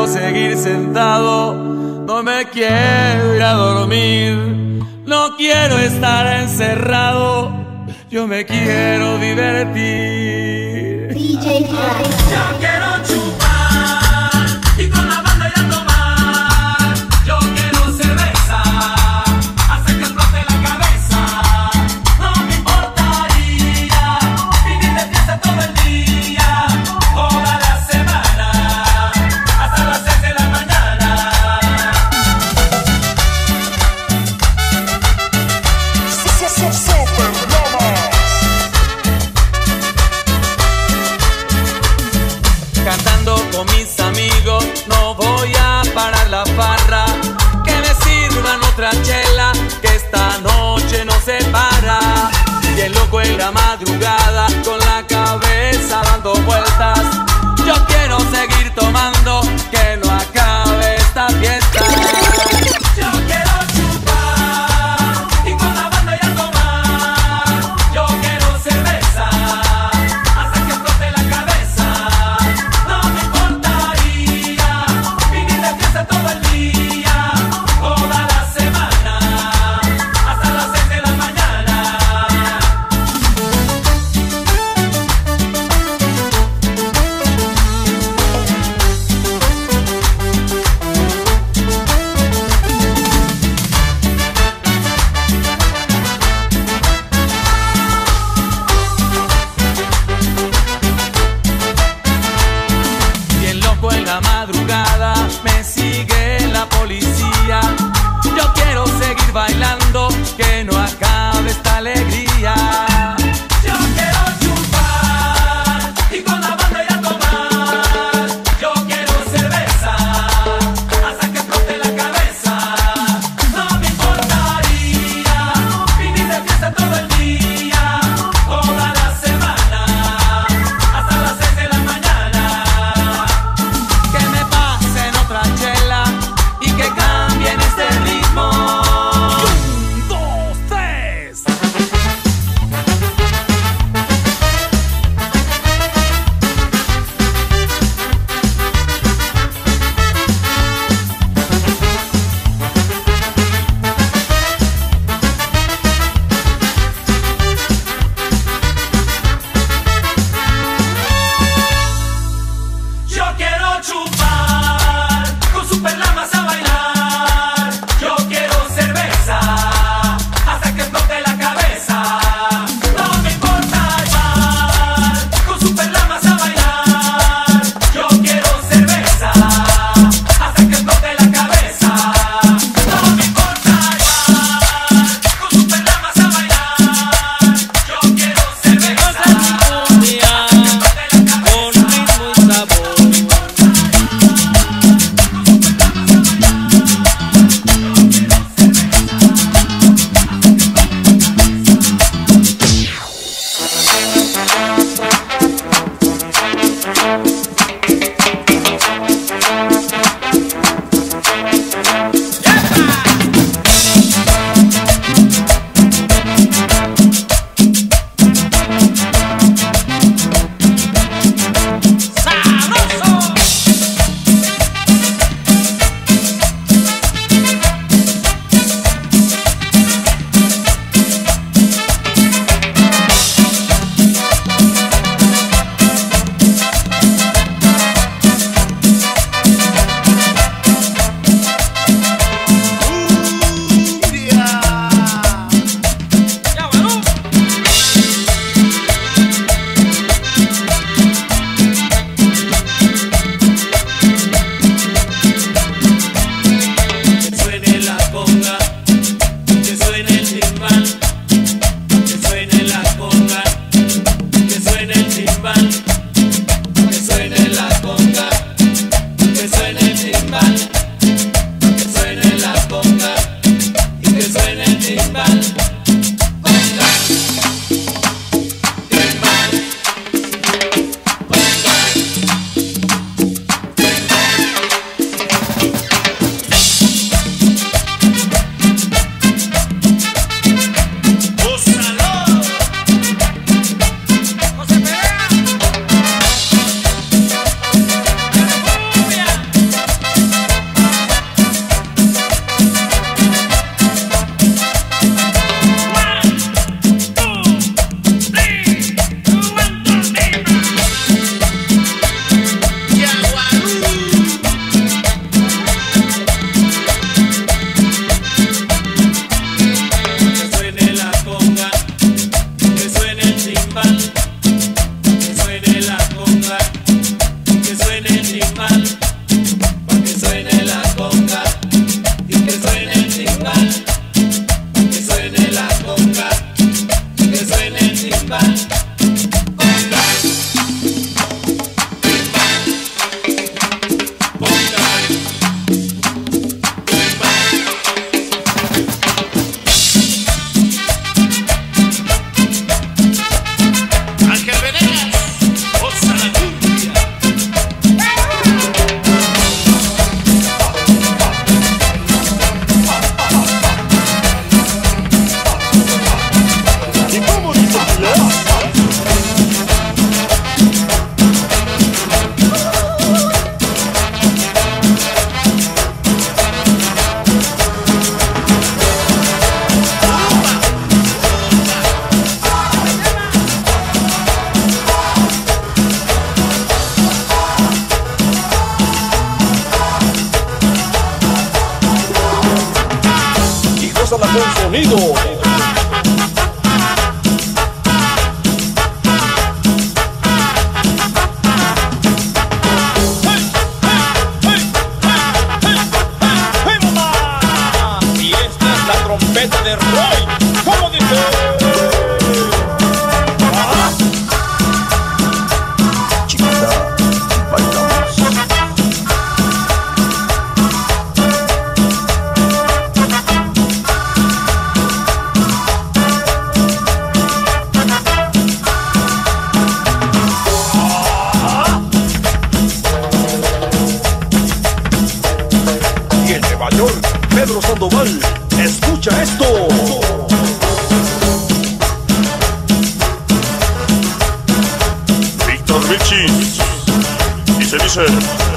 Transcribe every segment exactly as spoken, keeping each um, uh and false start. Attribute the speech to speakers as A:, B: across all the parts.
A: quiero seguir sentado, no me quiero ir a dormir, no quiero estar encerrado, yo me quiero divertir.
B: D J Fly.
C: Yo quiero chupar y con la banda ya tomar. Yo quiero cerveza, hacer que explote la cabeza. No me importaría vivir de fiesta todo el día, toda la semana, hasta las seis de la mañana.
D: Super Lomas.
A: Cantando con mis amigos, no voy a parar la farra. Que me sirvan otra chela, que esta noche no se para. Bien loco en la madrugada, con la cabeza dando vueltas. Yo quiero seguir tomando, que no acabe esta fiesta.
C: Yo quiero chupar y con la banda ya tomar. Yo quiero cerveza, hacer que explote la cabeza. No me importaría vivir de fiesta todo el día, toda la semana, hasta las seis de la mañana.
B: sonido. Y esta es la trompeta de Roy. ¿Cómo dice? ¿Ah? Chiquita, bailamos. Y en Nueva York, Pedro Sandoval, escucha esto. Víctor Vilchis, dice dice.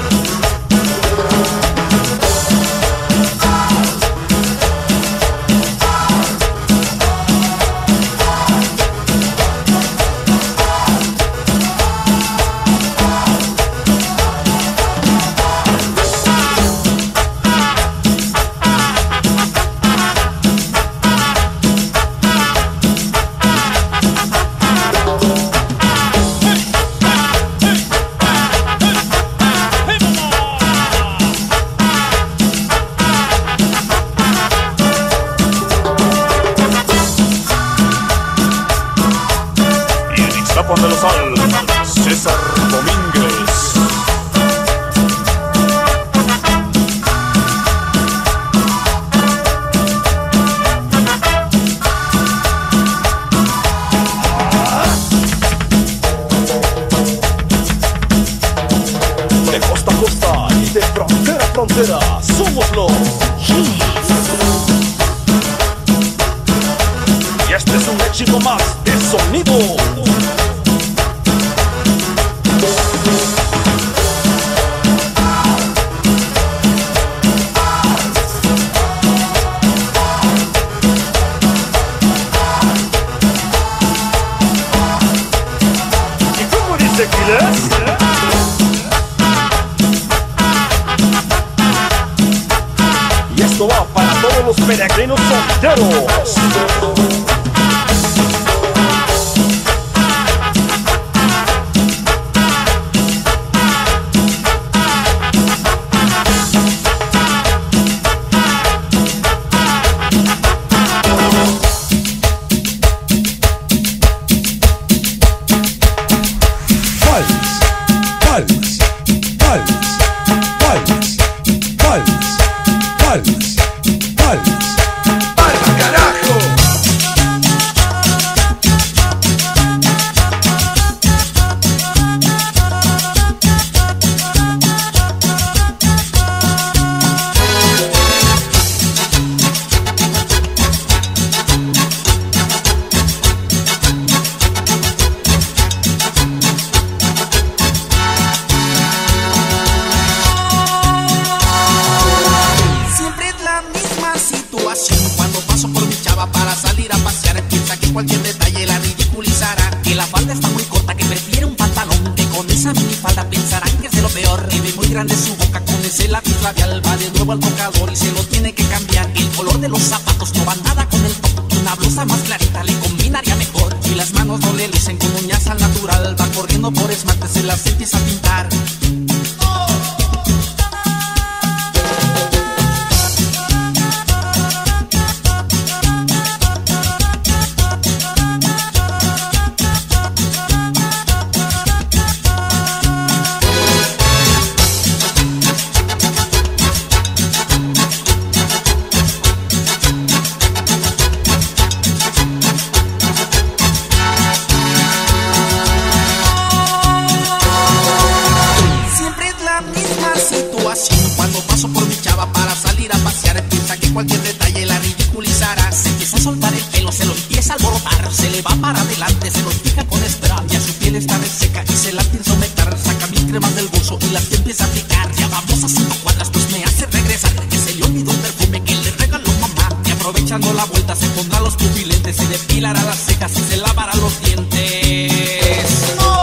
B: De los Al, César Domínguez. De costa a costa y de frontera a frontera, somos los y este es un éxito más de sonido. Y esto va para todos los peregrinos solteros.
E: Cuando paso por mi chava para salir a pasear, piensa que cualquier detalle la ridiculizará. Que la falda está muy corta, que prefiere un pantalón, que con esa minifalda pensarán que es de lo peor. Que ve muy grande su boca con ese lápiz labial, va de nuevo al tocador y se lo tiene que cambiar. El color de los zapatos no va nada con el top, una blusa más clarita le combinaría mejor. Y las manos no le lucen con uñas al natural, va corriendo por esmalte, se las empieza a pintar. Cuando paso por mi chava para salir a pasear, piensa que cualquier detalle la ridiculizará. Se empieza a soltar el pelo, se lo empieza a alborotar, se le va para adelante, se lo fija con spray. Ya su piel está reseca y se la piensa aumentar. Saca mil cremas del bolso y las que empieza a aplicar. Ya vamos a cinco cuadras, pues me hace regresar, que se le olvidó un perfume que le regaló mamá. Y aprovechando la vuelta se pondrá los pupilentes, se depilará las cejas y se lavará los dientes. ¡Oh!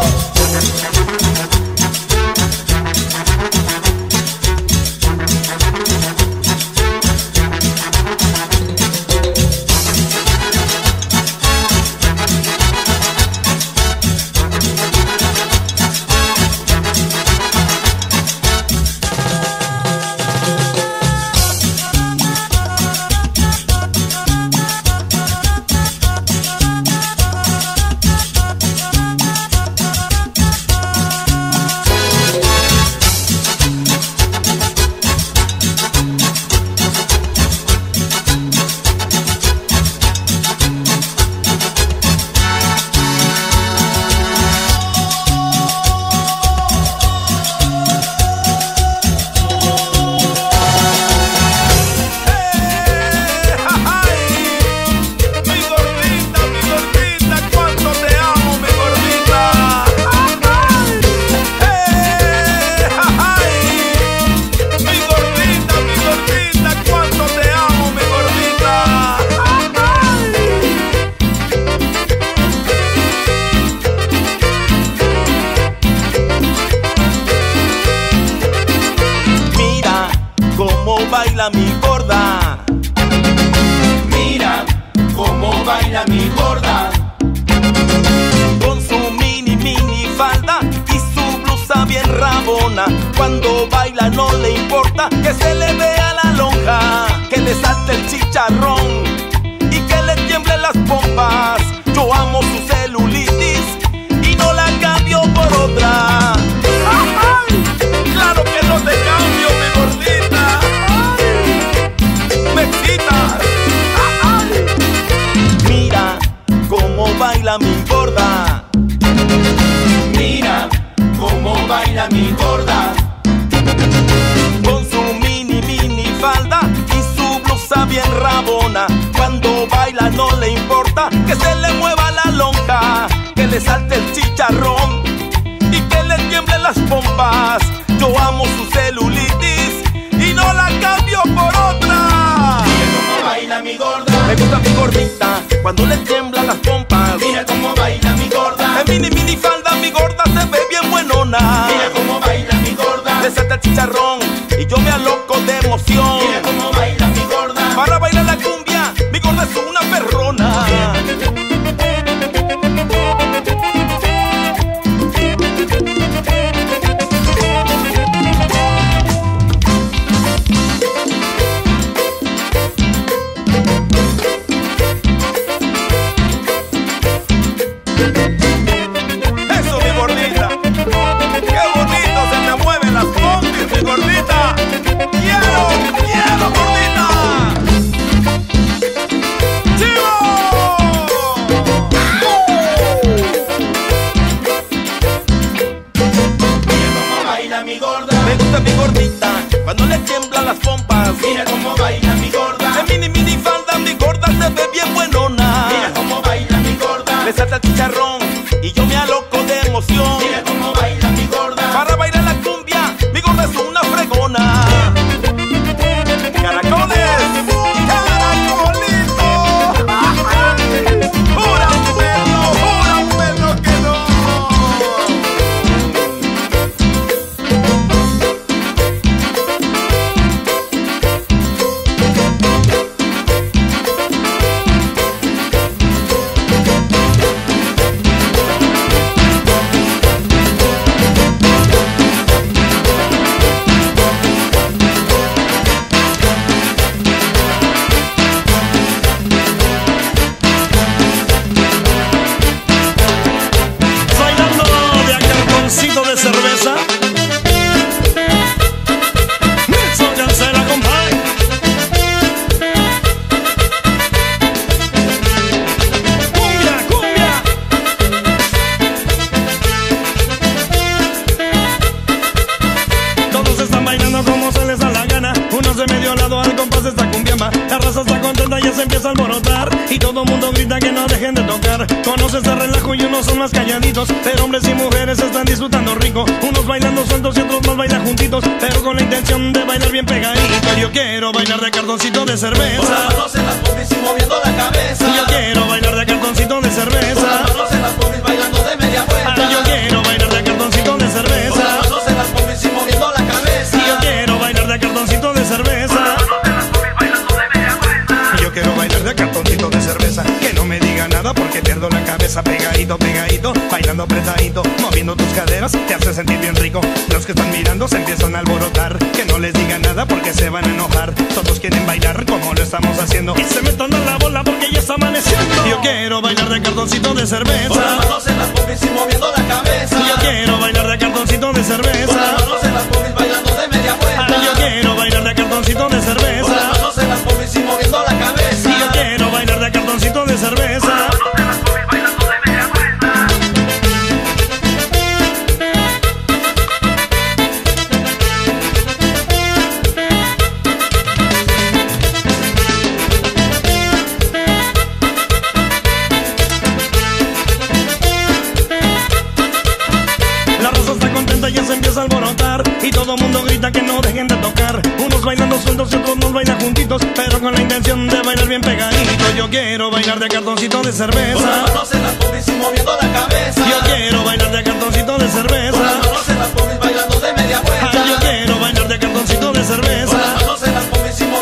F: baila mi gorda.
C: Mira cómo baila mi gorda.
F: Con su mini mini falda y su blusa bien rabona. Cuando baila no le importa que se le vea la lonja, que le salte el chicharrón y que le tiemblen las pompas. Yo amo su celulitis y no la cambio por otra. ¡Ay! Claro que no te cambio, mi gordita. ¡Ay! Me excitas. ¡Ay! Mira cómo baila mi gorda.
C: Mira cómo baila mi gorda.
F: Con su mini mini falda y su blusa bien rabona. Cuando baila no le importa que se le mueva la lonja, que le salte el chicharrón y que le tiemblen las pompas. Yo amo su celulitis y no la cambio por otra.
C: Mira cómo baila mi gorda.
F: Me gusta mi gordita cuando le tiemblan las pompas.
C: Mira cómo baila mi gorda.
F: En mini mini falda mi gorda se ve bien buenona.
C: Mira cómo baila mi gorda.
F: Le salta el chicharrón y yo me aloco de emoción.
C: Mira cómo baila mi gorda.
F: Para bailar la cumbia, mi gorda es una perrona. Eso, mi gordita. Qué bonito se te mueven las pompis, mi gordita. Quiero, quiero, gordita. ¡Chivo!
C: Mira cómo baila mi gorda.
F: Me gusta mi gordita cuando le tiemblan las pompas.
C: Mira cómo baila mi gorda.
F: En mini mini falda mi gorda se ve bien buenona.
C: Mira cómo baila mi gorda.
F: Le salta el chicharrón y yo me aloco de emoción.
C: Mira cómo baila mi gorda.
F: Para bailar la cumbia, mi gorda es una fregona. ¡Caracoles! ¡Caracolito! ¡Jura un perro! ¡Jura un perro que no!
B: Bailando de a cartoncito de cerveza. Sóyanse la compadre. Cumbia, cumbia. Todos están bailando como se les da la gana. Uno se medio al lado al compás de esta cumbiamba. La raza está contenta, ya se empieza a alborotar y todo el mundo grita que no dejen de tocar. Conoce este relajo y unos son más calladitos, pero hombres y mujeres están disfrutando rico. Unos bailando sueltos y otros más bailan juntitos, pero con la intención de bailar bien pegadito. Yo quiero bailar de cartoncito de
C: Con
B: cerveza.
C: las manos en las pompis y moviendo la cabeza.
B: Yo quiero bailar de cartoncito de
C: Con las
B: cerveza.
C: manos en las pompis bailando de media vuelta.
B: Ah, yo quiero bailar de cartoncito de
C: Con las
B: cerveza.
C: manos en las pompis y moviendo la cabeza.
B: Yo quiero bailar de cartoncito de cerveza. Yo quiero bailar de cartoncito de cerveza. Que no me diga nada porque pierdo la cabeza. Pegadito, pegadito, bailando apretadito, moviendo tus caderas, te hace sentir bien rico. Los que están mirando se empiezan a alborotar. Que no les diga nada porque se van a enojar. Todos quieren bailar como lo estamos haciendo y se metan a la bola porque ya está amaneciendo. Yo quiero bailar de cartoncito de
C: Con las
B: cerveza.
C: manos en las pompis y moviendo la cabeza.
B: Yo quiero bailar de cartoncito de
C: Con las
B: cerveza.
C: manos en las pompis bailando de media
B: Ah,
C: vuelta.
B: yo quiero bailar de cartoncito de
C: Con las
B: cerveza.
C: manos en las pompis y moviendo la cabeza.
B: Yo quiero bailar de cartoncito de cerveza. La raza está contenta, ya se empieza a alborotar y todo el mundo grita que no dejen de tocar. Unos bailando sueltos y otros nos bailan juntitos, pero con la intención de bailar bien pegadito. Yo quiero bailar de cartoncito de
C: Con las
B: cerveza.
C: manos en las pompis y moviendo la cabeza.
B: Yo quiero bailar de cartoncito de
C: Con las
B: cerveza.
C: manos en las pompis bailando de media
B: Ah, yo
C: vuelta.
B: quiero bailar de cartoncito de
C: Con las
B: cerveza.
C: manos en las pompis y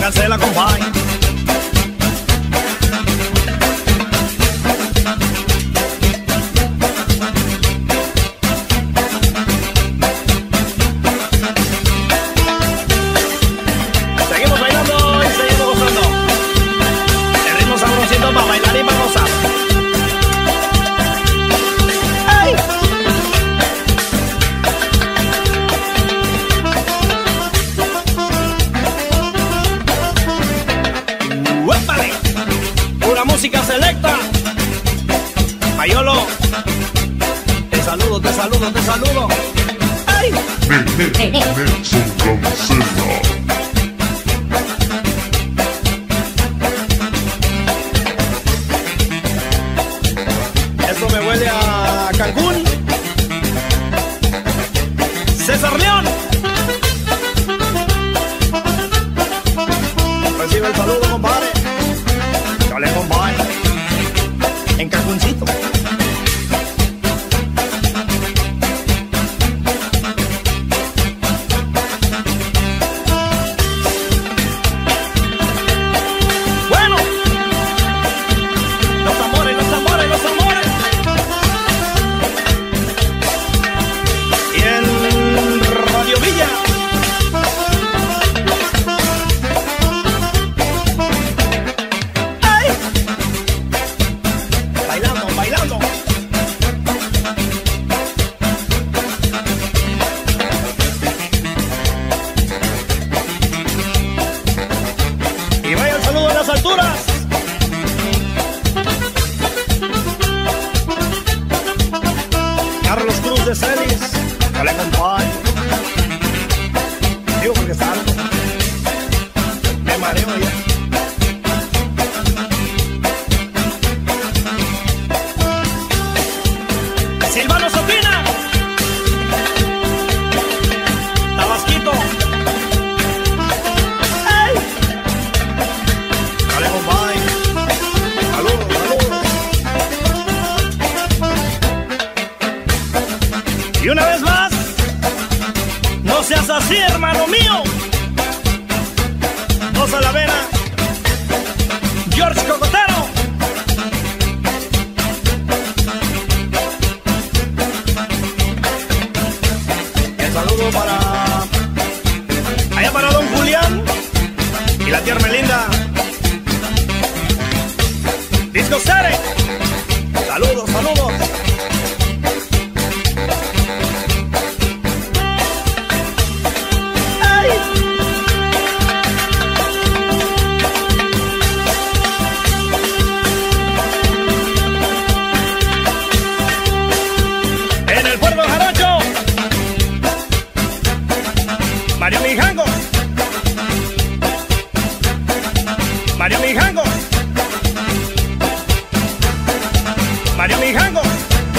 B: Póngansela, compay. Seguimos bailando y seguimos gozando. El ritmo sabrosito para bailar y para gozar. ¡Ay! ¡Uépale! Pura música selecta. Mayolo, te saludo, te saludo, te saludo. ¡Ay!
G: Nelson Cancela.
B: Esto me huele a Cancún. César León. Recibe el saludo, compadre. Dale, compadre. En Cancuncito. Bueno. Los amores, los amores, los amores. Y en Radio Villa. ¡Ay! Bailando, bailando. Y vaya el saludo a las alturas. Carlos Cruz de Celis. Dale, compadre. Digo porque salgo. Me mareo ya. Silvano Sopina. Tabasquito. ¡Ey! Dale, compadre. Saludos, saludos. Y una vez más, no seas así, hermano mío. Dos a la vena. George Cocotero. El saludo para allá para don Julián y la tía Ermelinda. Disco Sere. Saludos, saludos. ¡Ay! En el Puerto Jarocho, Mario Mijango. Mario Mijango. Mario Mijango.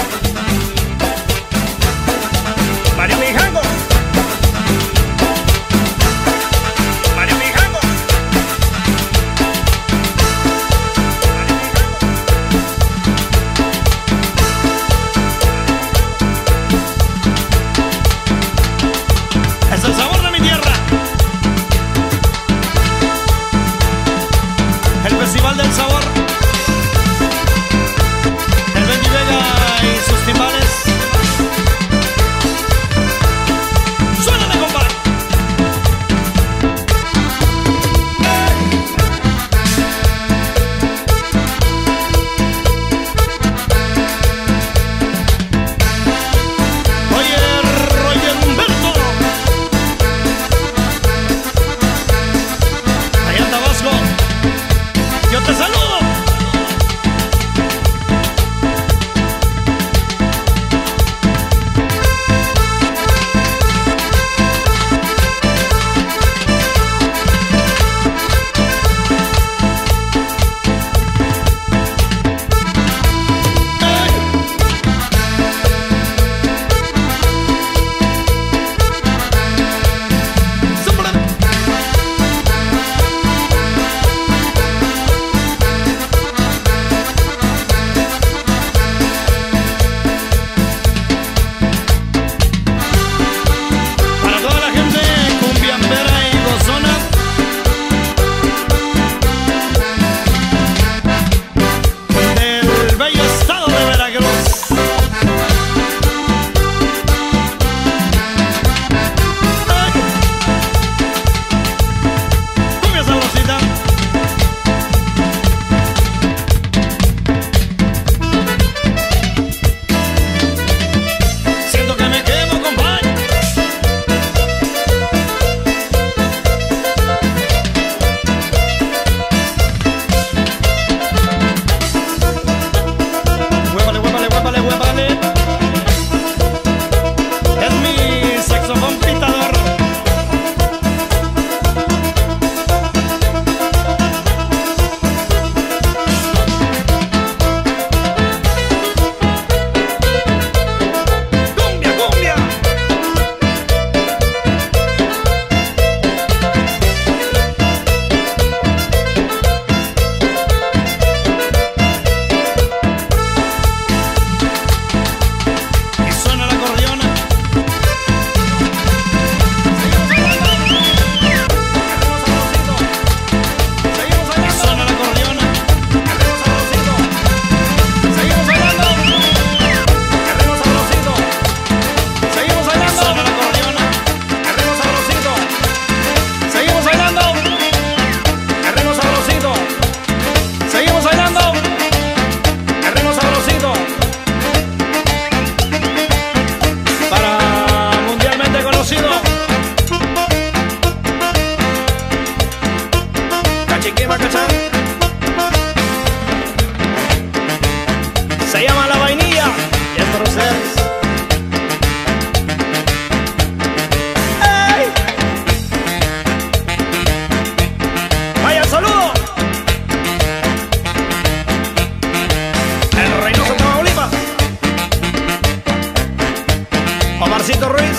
B: Omarcito Ruiz,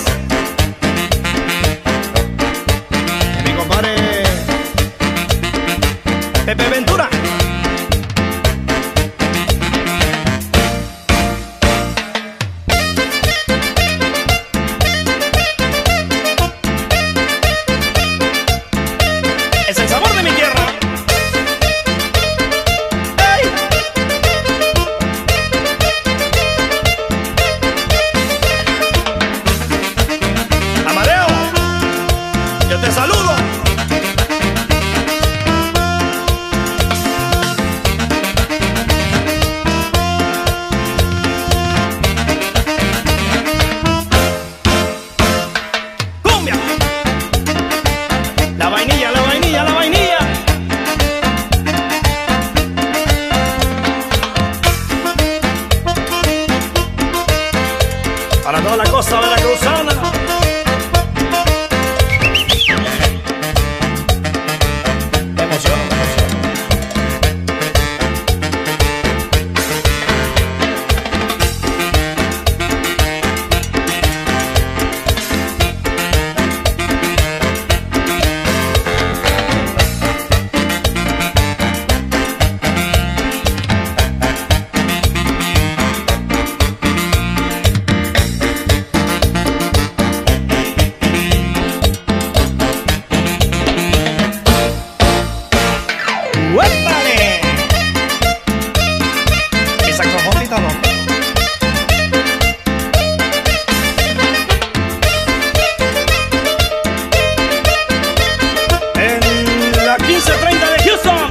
B: mi compadre Pepe Ventura. Es el sabor de mi tierra. ¡Ey! Amadeo, yo te saludo. Cumbia. La vainilla, la vainilla, la vainilla. Para toda la costa veracruzana. Me emociono, me emociono. ¡Huépale! ¿Y saxofón pitado? En la quince treinta de Houston.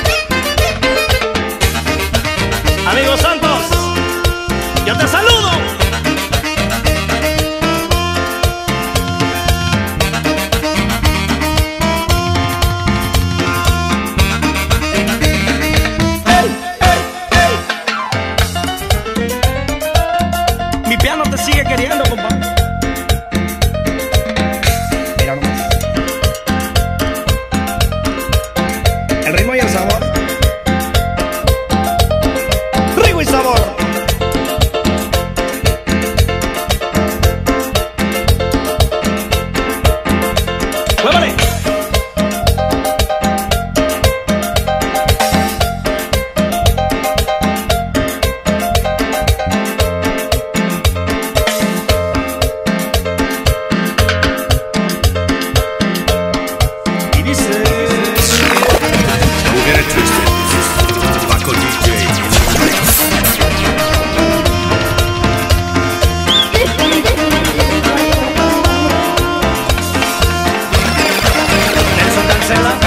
B: Amigo Santos, yo te saludo. Mi piano te sigue queriendo, compadre. Mira nomás. El ritmo y el sabor. Ritmo y sabor. ¡Muévale! Y dice...
G: Don't get it twisted. This is Paco D J in the mix.
B: Nelson Cancela.